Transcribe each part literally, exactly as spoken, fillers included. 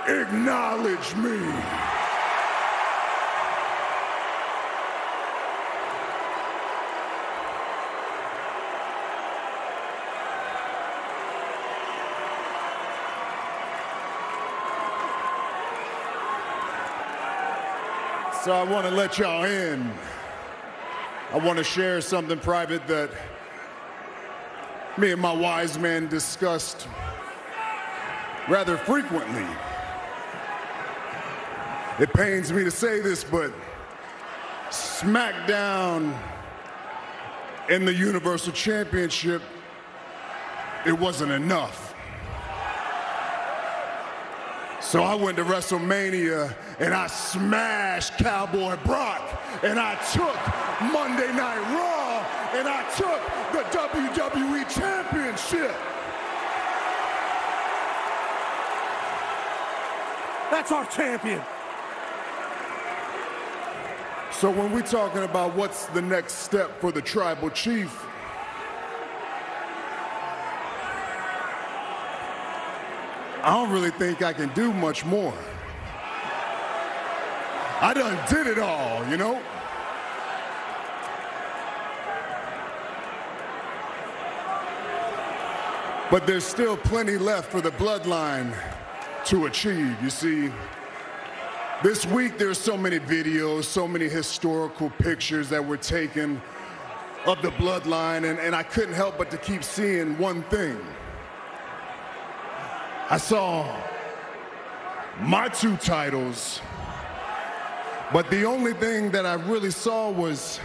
Acknowledge me. So I want to let y'all in. I want to share something private that me and my wise man discussed rather frequently. It pains me to say this, but SmackDown in the Universal Championship, it wasn't enough. So I went to WrestleMania and I smashed Cowboy Brock, and I took Monday Night Raw, and I took the W W E Championship. That's our champion. So when we're talking about what's the next step for the Tribal Chief, I don't really think I can do much more. I done did it all, you know? But there's still plenty left for the bloodline to achieve. You see, this week there's so many videos, so many historical pictures that were taken of the bloodline, and, and I couldn't help but to keep seeing one thing. I saw my two titles, but the only thing that I really saw was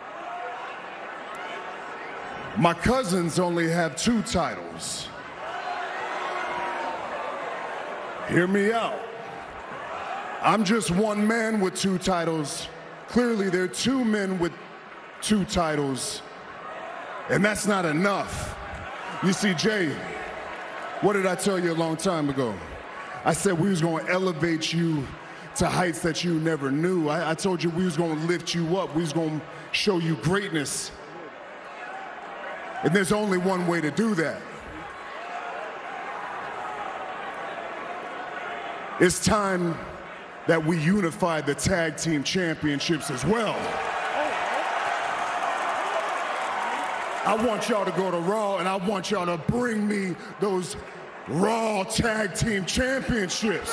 my cousins only have two titles. Hear me out. I'm just one man with two titles. Clearly, there are two men with two titles, and that's not enough. You see, Jay, what did I tell you a long time ago? I said we was going to elevate you to heights that you never knew. I, I told you we was going to lift you up. We was going to show you greatness. And there's only one way to do that. It's time that we unify the tag team championships as well. I want y'all to go to Raw, and I want y'all to bring me those Raw Tag Team Championships.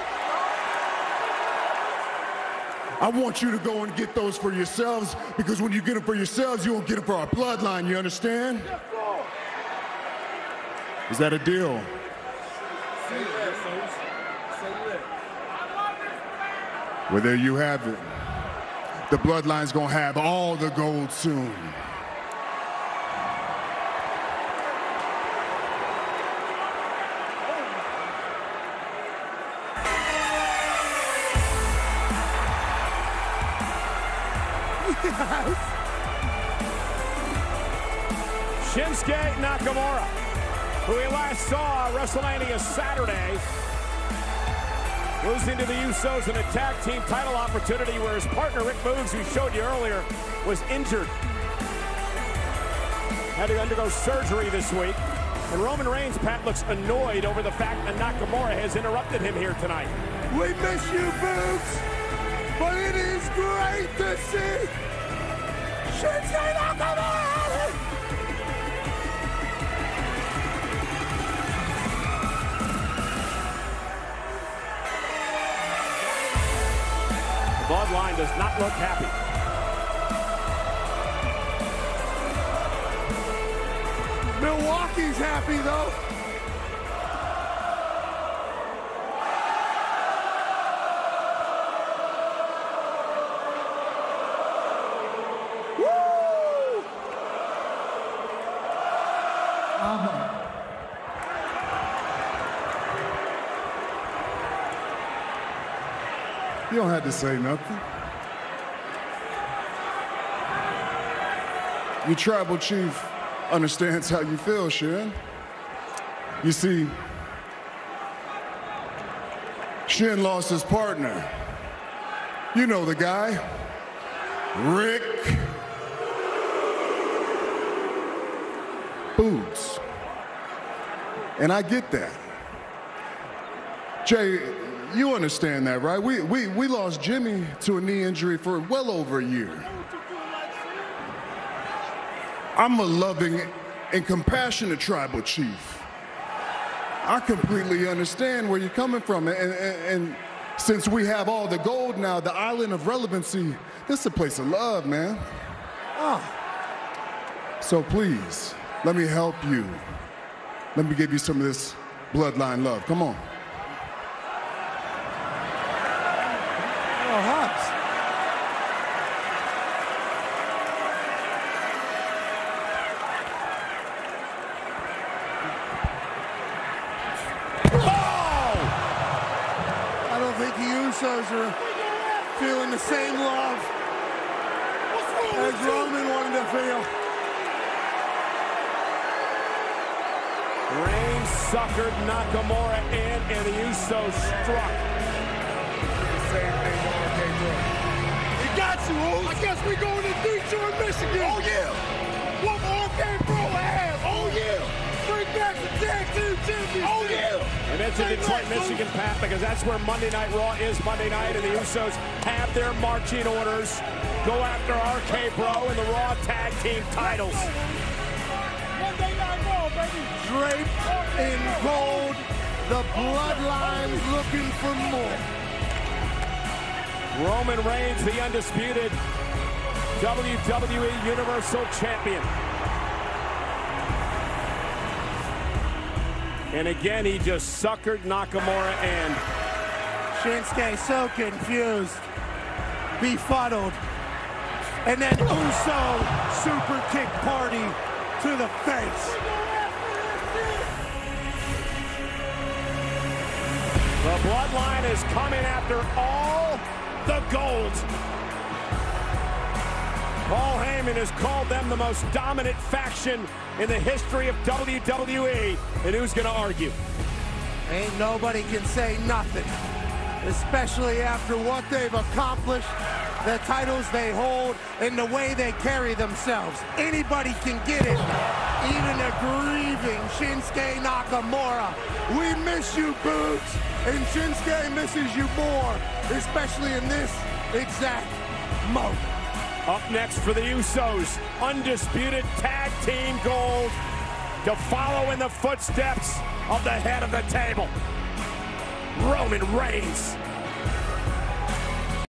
I want you to go and get those for yourselves, because when you get them for yourselves, you won't get them for our bloodline, you understand? Is that a deal? Well, there you have it. The bloodline's gonna have all the gold soon. Shinsuke Nakamura, who we last saw WrestleMania Saturday, losing to the Usos in a tag team title opportunity where his partner Rick Boogs, who showed you earlier, was injured. Had to undergo surgery this week. And Roman Reigns, Pat, looks annoyed over the fact that Nakamura has interrupted him here tonight. We miss you, Boogs, but it is great to see Shinsuke Nakamura! The bloodline does not look happy. Milwaukee's happy, though. Woo! Uh-huh. You don't have to say nothing. Your tribal chief understands how you feel, Shin. You see, Shin lost his partner. You know the guy, Rick Boogs. And I get that. Jay, you understand that, right? We, we, we lost Jimmy to a knee injury for well over a year. I'm a loving and compassionate tribal chief. I completely understand where you're coming from. And, and, and since we have all the gold now, the island of relevancy, this is a place of love, man. Oh. So please, let me help you. Let me give you some of this bloodline love. Come on. Oh, Hobbs. I don't think the Usos are feeling the same love as Roman wanted to feel. Reigns suckered Nakamura in, and the Usos struck. Same thing to R K Bro. You got you, Usos. I guess we're going to Detroit, Michigan. Oh, yeah. What R K Bro have? Oh, yeah. Bring back the tag team champions. Oh, yeah. And it's in Detroit, Michigan, Pat, because that's where Monday Night Raw is Monday night, and the Usos have their marching orders. Go after R K Bro and the Raw Tag Team titles. Monday Night Raw, baby. Draped in gold, the bloodline's looking for more. Roman Reigns, the undisputed W W E Universal Champion. And again, he just suckered Nakamura in. Shinsuke so confused, befuddled, and then Uso super kick party to the face. The Bloodline is coming after all the gold. Paul Heyman has called them the most dominant faction in the history of W W E, and who's going to argue? Ain't nobody can say nothing, especially after what they've accomplished, the titles they hold, and the way they carry themselves. Anybody can get it, even a grieving Shinsuke Nakamura. We miss you, Boots, and Shinsuke misses you more, especially in this exact moment. Up next for the Usos, undisputed tag team gold to follow in the footsteps of the head of the table, Roman Reigns.